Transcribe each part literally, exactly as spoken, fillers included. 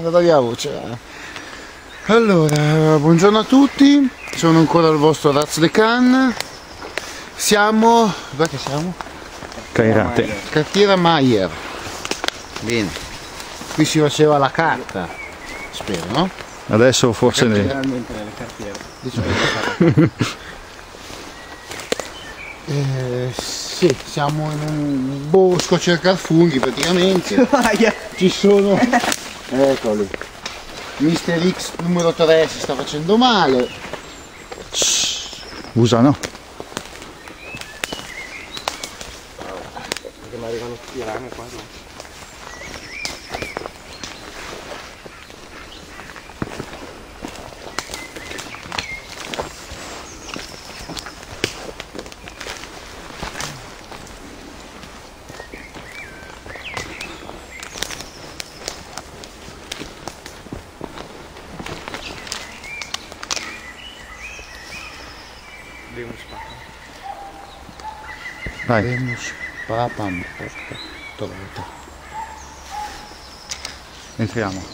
non togli la voce. Allora, buongiorno a tutti, sono ancora il vostro Raz de Can. Siamo... dove che siamo? Cairate. Cartiera Maier. Bene. Qui si faceva la carta, spero, no? Adesso forse ne... Generalmente nelle cartiere. Eh, sì, siamo in un bosco a cercare funghi praticamente. Ci sono... Eccoli. mister X numero tre si sta facendo male. Usano. Perché mi arrivano tutti i rami qua, no? Dai. Venus papam, porca trotta. Entriamo.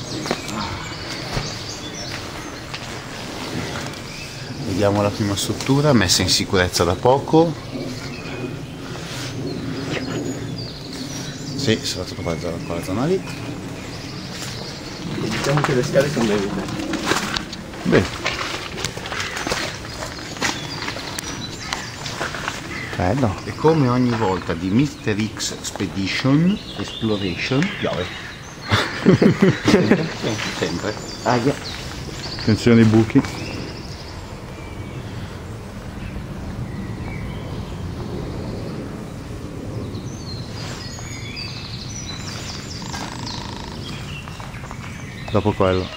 Vediamo la prima struttura, messa in sicurezza da poco. Sì, si è fatto quella zona, quella zona lì. Diciamo che le scale sono belle. Bene. Bello. E come ogni volta di mister X Expedition Exploration piove. sempre, sempre. Ah, yeah. Attenzione ai buchi. Dopo quello.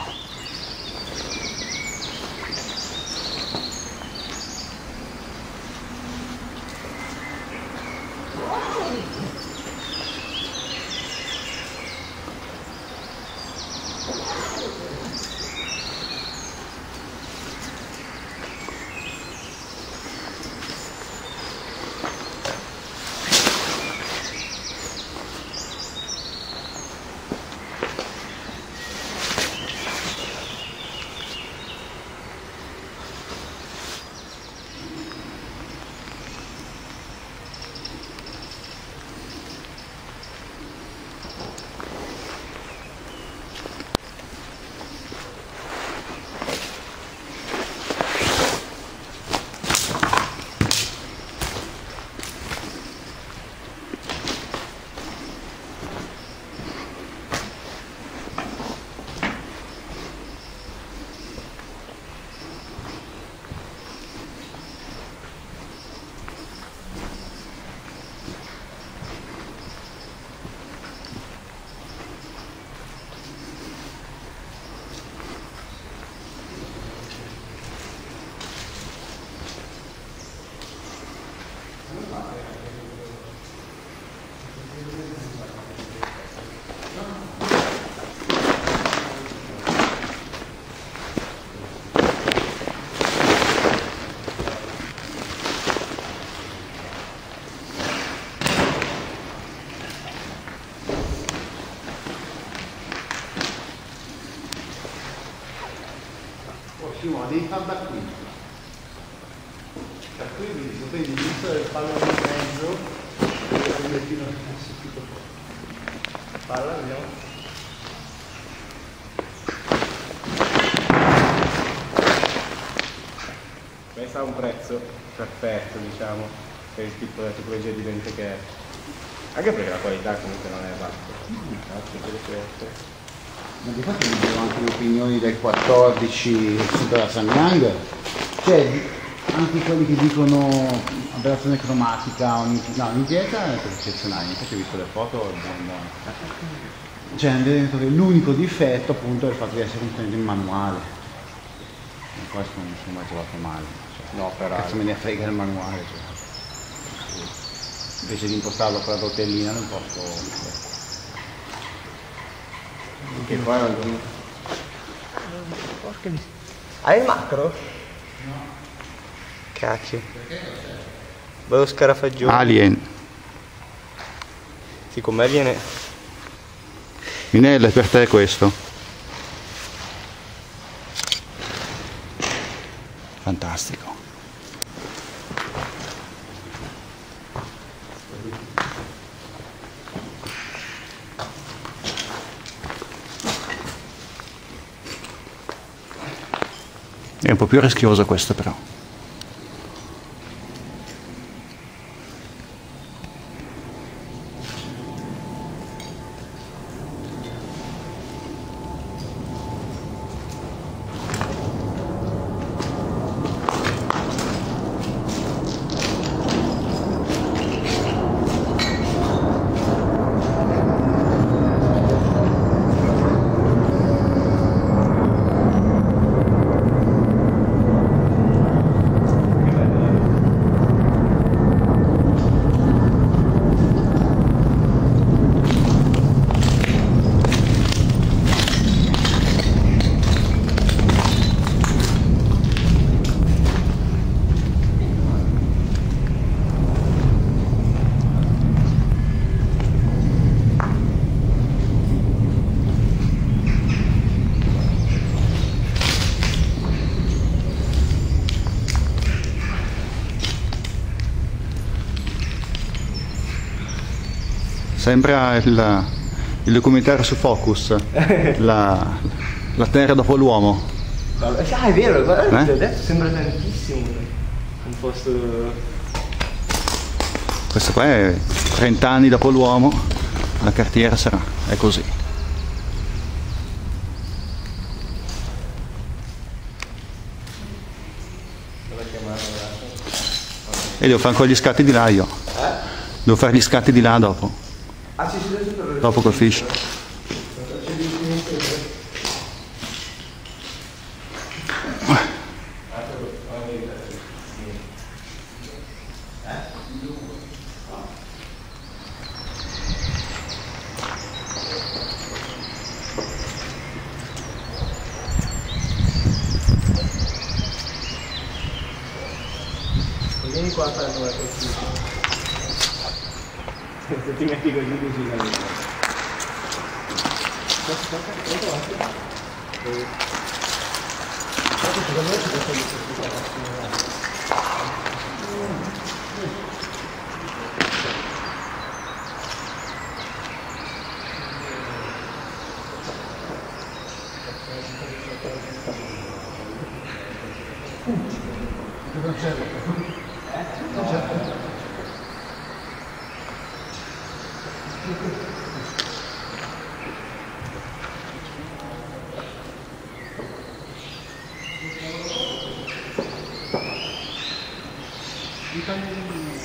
Ma devi far da qui. Da qui vedi, se prendi l'inizio del pallone in mezzo e lo metti in tutto fuori. Palla, vediamo. Questo ha un prezzo perfetto, diciamo, per il tipo di tipologia di lente che è. Anche perché la qualità comunque non è bassa. Ma di fatto mi vedo anche le opinioni del quattordici della Samyang, cioè anche quelli che dicono aberrazione cromatica o no, l'impiega è eccezionale, infatti ho visto le foto, è buono, buono. Cioè hanno detto che l'unico difetto appunto è il fatto di essere un in manuale, e questo non mi sono mai trovato male, cioè, no, per cazzo me ne frega il manuale, cioè. Invece di impostarlo con la rotellina lo imposto. Che poi non... Porca miseria. Hai il macro? No. Cacchio. Bello scarafaggio. Alien. Sì, con me viene... Minella, è per te questo. Fantastico. È un po' più rischioso questo però. Sembra il, il documentario su Focus, la, la Terra dopo l'uomo. Ah, è vero, guarda, Eh? adesso sembra tantissimo un posto... Questo qua è trenta anni dopo l'uomo, la cartiera sarà, è così. E devo fare ancora gli scatti di là io. Devo fare gli scatti di là dopo. Ah, sì, sì, sì, Dopo col fish. Vieni qua a fare una così. Se ti metti così vicino a me. Italia